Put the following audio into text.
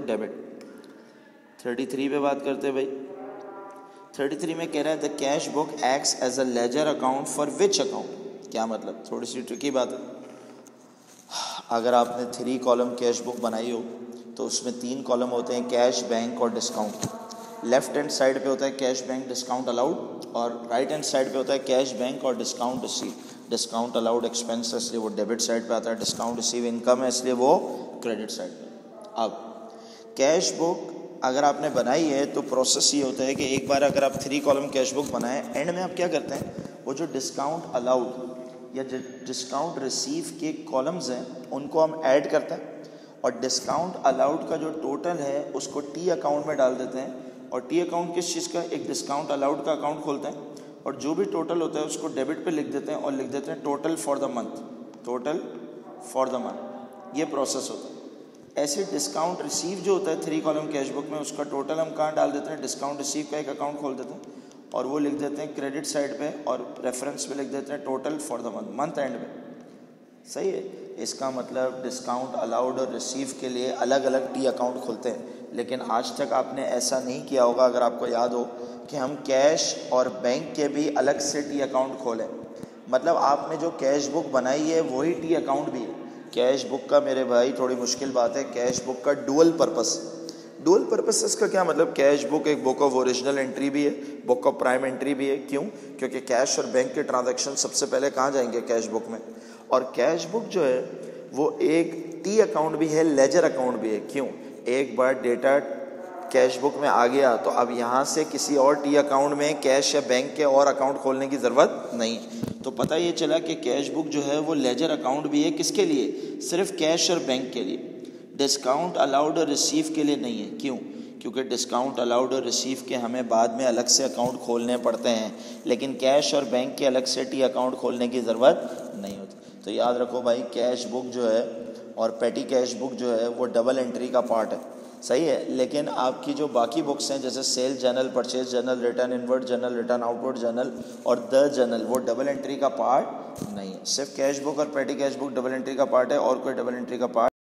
Debit. 33 पे बात करते हैं भाई। 33 में कह रहा है the cash book acts as a ledger account for which account. क्या मतलब, थोड़ी सी ट्रिकी बात है। अगर आपने 3 कॉलम कैश बुक बनाई हो तो उसमें 3 कॉलम होते हैं, कैश, बैंक और डिस्काउंट। लेफ्ट हैंड साइड पे होता है कैश, बैंक, डिस्काउंट अलाउड, और राइट हैंड साइड पे होता है कैश, बैंक और discount receive. Discount allowed expense है इसलिए वो डेबिट साइड पे आता है, डिस्काउंट रिसीव इनकम है इसलिए वो क्रेडिट साइड पे। अब कैश बुक अगर आपने बनाई है तो प्रोसेस ये होता है कि एक बार अगर आप 3 कॉलम कैश बुक बनाए, एंड में आप क्या करते हैं, वो जो डिस्काउंट अलाउड या डिस्काउंट रिसीव के कॉलम्स हैं उनको हम ऐड करते हैं, और डिस्काउंट अलाउड का जो टोटल है उसको टी अकाउंट में डाल देते हैं। और टी अकाउंट किस चीज़ का, एक डिस्काउंट अलाउड का अकाउंट खोलते हैं, और जो भी टोटल होता है उसको डेबिट पे लिख देते हैं और लिख देते हैं total for the month, total for the month. ये प्रोसेस होता है। ऐसे डिस्काउंट रिसीव जो होता है 3 कॉलम कैश बुक में, उसका टोटल हम कहाँ डाल देते हैं, डिस्काउंट रिसीव का एक अकाउंट खोल देते हैं और वो लिख देते हैं क्रेडिट साइड पे, और रेफरेंस पे लिख देते हैं total for the month, month end में। सही है। इसका मतलब डिस्काउंट अलाउड और रिसीव के लिए अलग अलग टी अकाउंट खोलते हैं। लेकिन आज तक आपने ऐसा नहीं किया होगा, अगर आपको याद हो, कि हम कैश और बैंक के भी अलग से टी अकाउंट खोलें। मतलब आपने जो कैश बुक बनाई है वही टी अकाउंट भी है। कैश बुक का मेरे भाई थोड़ी मुश्किल बात है, कैश बुक का डुअल पर्पस। डुअल पर्पसेस का क्या मतलब, कैश बुक एक बुक ऑफ ओरिजिनल एंट्री भी है, बुक ऑफ प्राइम एंट्री भी है। क्यों? क्योंकि कैश और बैंक के ट्रांजैक्शन सबसे पहले कहाँ जाएंगे, कैश बुक में। और कैश बुक जो है वो एक टी अकाउंट भी है, लेजर अकाउंट भी है। क्यों? एक बार डेटा कैश बुक में आ गया तो अब यहाँ से किसी और टी अकाउंट में कैश या बैंक के और अकाउंट खोलने की ज़रूरत नहीं। तो पता ये चला कि कैश बुक जो है वो लेजर अकाउंट भी है, किसके लिए, सिर्फ कैश और बैंक के लिए। डिस्काउंट अलाउड और रिसीव के लिए नहीं है। क्यों? क्योंकि डिस्काउंट अलाउड और रिसीव के हमें बाद में अलग से अकाउंट खोलने पड़ते हैं, लेकिन कैश और बैंक के अलग से टी अकाउंट खोलने की ज़रूरत नहीं होती। तो याद रखो भाई, कैश बुक जो है और पेटी कैश बुक जो है वो डबल एंट्री का पार्ट है। सही है। लेकिन आपकी जो बाकी बुक्स हैं जैसे sale journal, purchase journal, return inward journal, return outward journal और द जर्नल, वो डबल एंट्री का पार्ट नहीं है। सिर्फ कैश बुक और petty cash book double entry का पार्ट है, और कोई डबल एंट्री का पार्ट